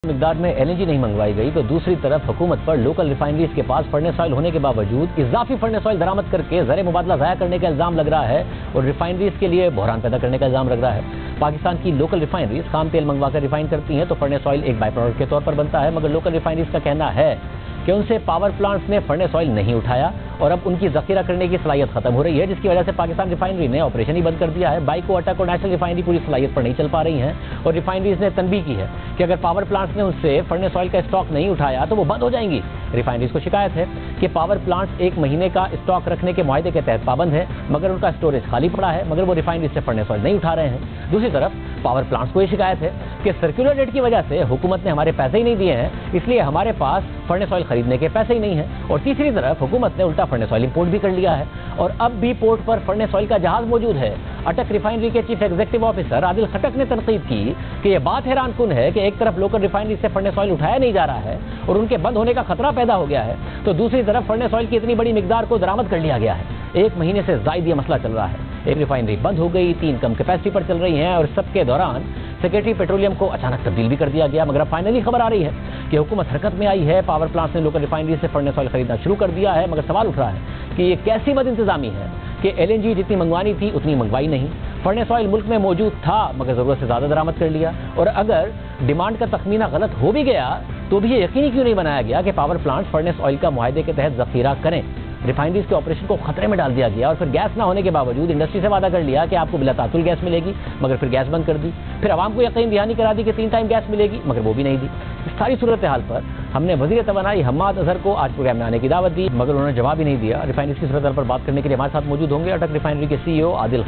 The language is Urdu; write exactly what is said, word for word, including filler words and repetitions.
مقدار میں ایل این جی نہیں منگوائی گئی تو دوسری طرف حکومت پر لوکل ریفائنریز کے پاس فرنس آئل ہونے کے باوجود اضافی فرنس آئل درآمد کر کے زر مبادلہ ضائع کرنے کا الزام لگ رہا ہے اور ریفائنریز کے لیے بحران پیدا کرنے کا الزام لگ رہا ہے۔ پاکستان کی لوکل ریفائنریز خام تیل منگوا کر ریفائن کرتی ہیں تو فرنس آئل ایک بائی پروڈکٹ کے طور پر بنتا ہے، مگر لوکل ریفائنریز کا کہنا ہے کہ ان سے پاور پلانٹس نے فرنس آئل نہیں اٹھایا اور اب ان کی ذخیرہ کرنے کی صلاحیت ختم ہو رہی ہے، جس کی وجہ سے پاکستان ریفائنری نے آپریشن ہی بند کر دیا ہے۔ بائیکو اٹک اور نیشنل ریفائنری پوری صلاحیت پر نہیں چل پا رہی ہیں اور ریفائنریز نے تنبیہ کی ہے کہ اگر پاور پلانٹس نے ان سے فرنس آئل کا اسٹاک نہیں اٹھایا تو وہ بند ہو جائیں گی۔ ریفائنریز کو شکایت ہے کہ پاور پلانٹس ایک مہینے کا اسٹاک رکھنے کے معاہدے کے تحت پابند ہے، مگر ان کا اسٹوریج خالی پڑا ہے، مگر وہ ریفائنریز سے فرنس آئل نہیں اٹھا رہے ہیں۔ دوسری طرف پاور پلانٹس کو یہ شکایت ہے کہ سرکولر ریٹ کی وجہ سے حکومت نے ہمارے پیسے ہی نہیں دیے ہیں، اس لیے ہمارے پاس فرنس آئل خریدنے کے پیسے ہی نہیں ہیں، اور تیسری طرف حکومت نے الٹا فرنس آئل امپورٹ بھی کر لیا ہے اور اب بھی پورٹ پر فرنس آئل کا جہاز موجود ہے۔ اٹک ریفائنری کے chief executive officer Adil Khattak نے تنقید کی کہ یہ بات حیران کن ہے کہ ایک طرف لوکل ریفائنری سے فرنس آئل اٹھایا نہیں جا رہا ہے اور ان کے بند ہونے کا خطرہ پیدا ہو گیا ہے، تو دوسری طرف فرنس آئل کی اتنی بڑی مقدار کو درآمد کر لیا گیا ہے۔ ایک مہینے سے زائد یہ مسئلہ چل رہا ہے، ایک ریفائنری بند ہو گئی، تین کم کیپیسٹی پر چل رہی ہیں اور سب کے دوران سیکریٹری پیٹرولیم کو اچانک تبدیل بھی کر دیا گیا، مگر فائنلی خبر آ رہی ہے کہ حکومت حرکت میں آئی ہے، پاور پلانٹس نے لوکل ریفائنری سے فرنس آئل خریدنا شروع کر دیا ہے، مگر سوال اٹھ رہا ہے کہ یہ کیسی بد انتظامی ہے کہ ایل این جی جتنی منگوانی تھی اتنی منگوائی نہیں، فرنس آئل ملک میں موجود تھا مگر ضرورت سے زیادہ درآمد کر لیا، اور اگر ڈیمانڈ کا تخمینہ غلط ہو بھی گیا تو بھی یہ یقینی کیوں نہیں بنایا گیا کہ پاور پلانٹس فرنس آئل کا معاہدے کے تحت ذخیرہ کریں۔ ریفائنریز کے آپریشن کو خطرے میں ڈال دیا گیا اور پھر گیس نہ ہونے کے باوجود انڈسٹری سے وعدہ کر لیا کہ آپ کو بلا تعطل گیس ملے گی، مگر پھر گیس بند کر دی، پھر عوام کو یقین دہانی کرا دی کہ تین ٹائم گیس ملے گی، مگر وہ بھی نہیں دی۔ اس ساری صورتحال پر ہم نے وزیر توانائی حماد اظہر کو آج پروگرام میں آنے کی دعوت دی، مگر انہوں نے جواب ہی نہیں دیا۔ ریفائنریز کی صورتحال پر بات کرنے کے لیے ہمارے ساتھ موجود ہوں گے اٹک ریفائنری کے سی ای او عادل